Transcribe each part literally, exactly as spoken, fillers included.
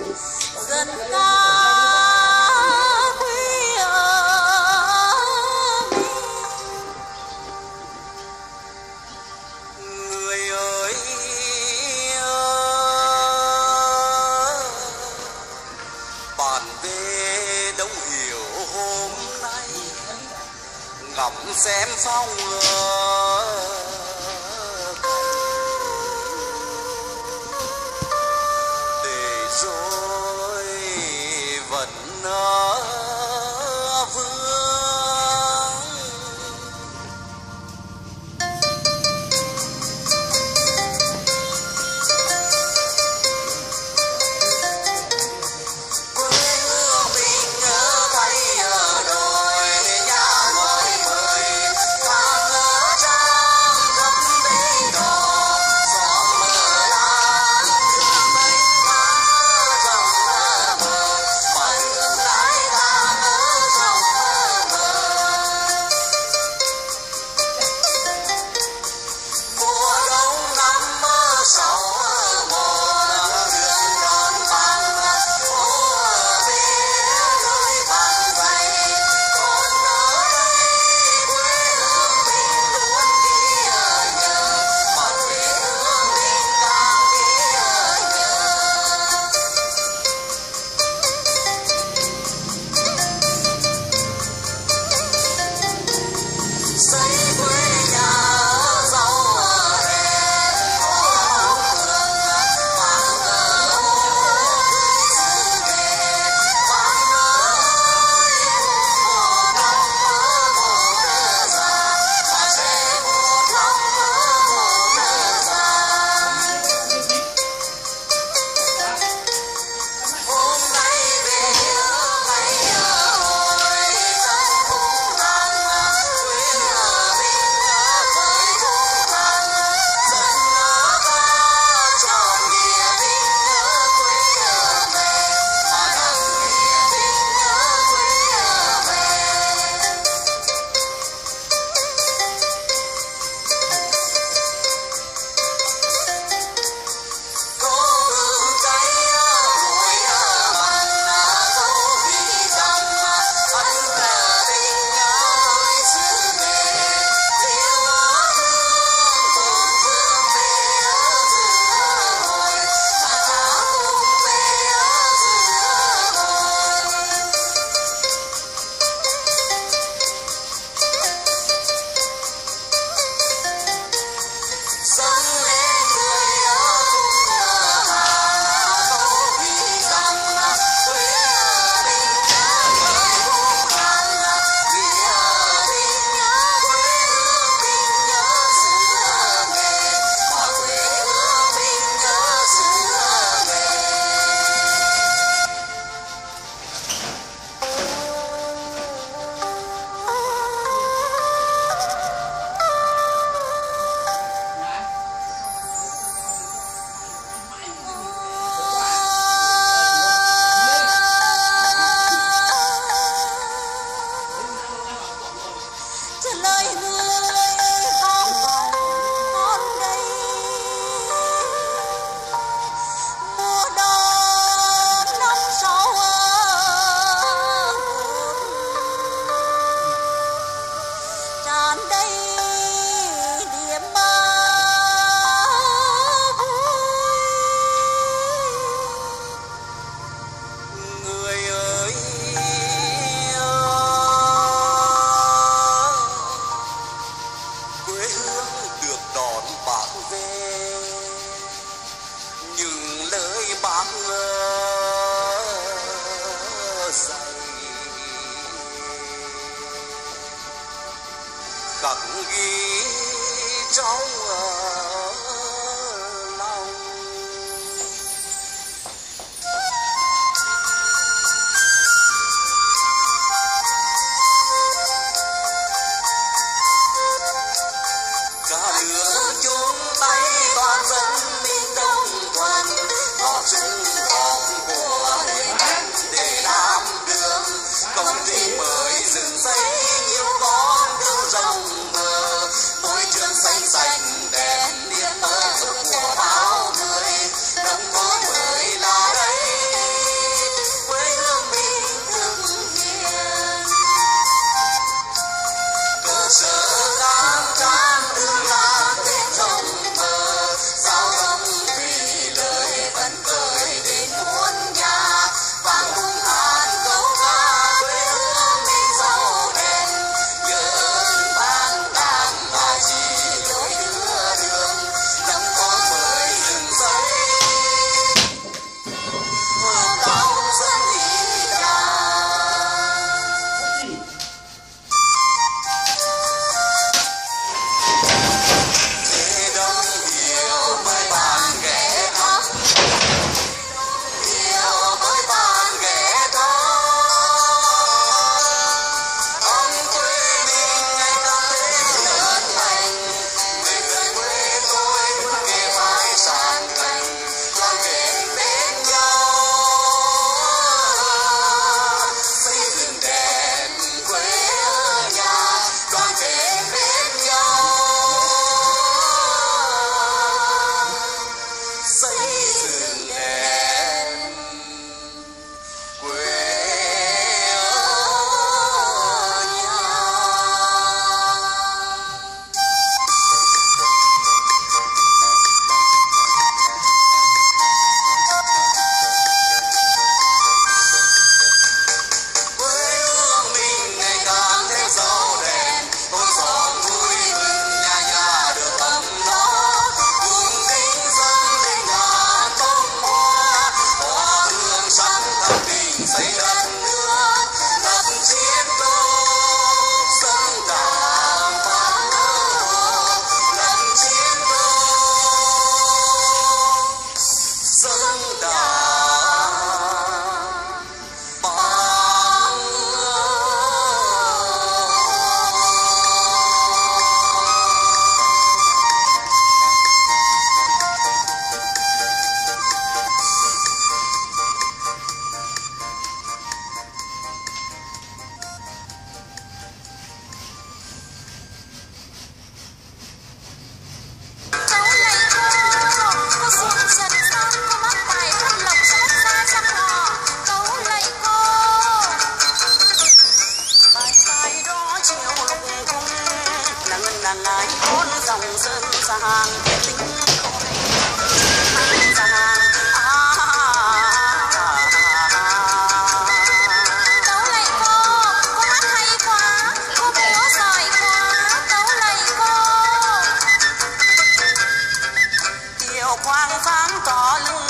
dân ca khuya người ơi bàn về đâu hiểu hôm nay ngắm xem phong để rồi vẫn vương khắc ghi trong lòng. Cả nước chung tay toàn dân mình đồng thuận, góp chung góp của để làm đường công ty mới dựng xây nhiều con đường rộng mở, môi trường xanh xanh đẹp.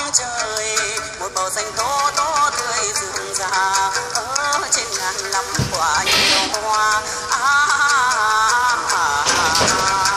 phương trời, một màu xanh tố tố tươi rừng già ở trên ngàn năm quả nhiều hoa. À, à, à, à.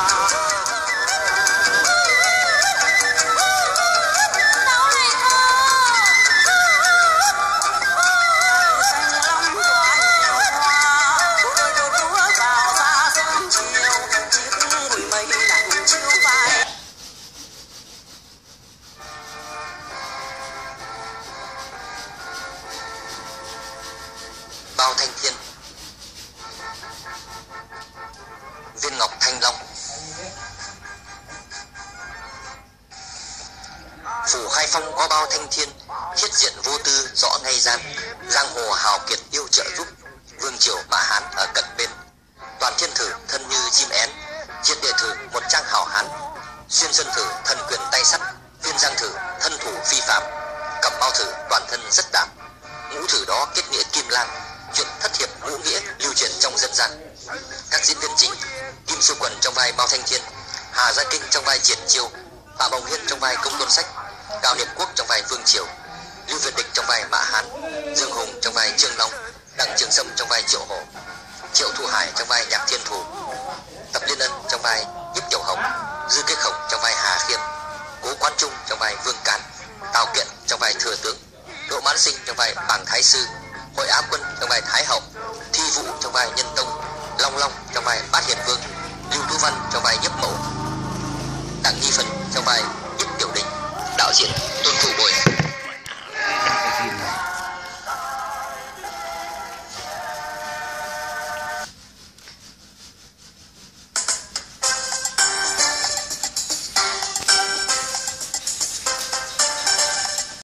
Bao thanh thiên, viên ngọc thanh long, phủ Khai Phong có bao thanh thiên, thiết diện vô tư rõ ngay gian, giang hồ hào kiệt yêu trợ giúp, vương triều Mã Hán ở cận bên, toàn thiên thử thân như chim én, triệt địa thử một trang hào hán, xuyên dân thử thần quyền tay sắt, viên giang thử thân thủ phi phạm, cẩm bao thử toàn thân rất đảm, ngũ thử đó kết nghĩa kim lan, chuyện thất hiệp ngũ nghĩa lưu truyền trong dân gian. Các diễn viên chính: Kim Xu Quần trong vai Bao Thanh Thiên, Hà Gia Kinh trong vai Triển Chiêu, Phạm Hồng Hiên trong vai Công Tôn Sách, Cao Niệm Quốc trong vai Vương Triều, Lưu Việt Địch trong vai Mã Hán, Dương Hùng trong vai Trương Long, Đặng Trường Sâm trong vai Triệu Hổ, Triệu Thu Hải trong vai Nhạc Thiên Thủ, Tập Liên Ân trong vai Nhiếp Tiểu Hồng, Dư Kế Khổng trong vai Hà Khiêm, Cố Quán Trung trong vai Vương Cán, Tào Kiện trong vai Thừa Tướng, Đỗ Mãn Sinh trong vai Bảng Thái Sư, Hội Á Quân trong vai Thái Hậu, Thi Vũ trong vai Nhân Tông, Long Long trong vai Bát Hiền Vương, Lưu Tú Văn trong vai Nhiếp Mẫu, Đặng Nhi Phần trong vai Nhiếp Tiểu Đình. Đạo diễn: Tôn Thủ,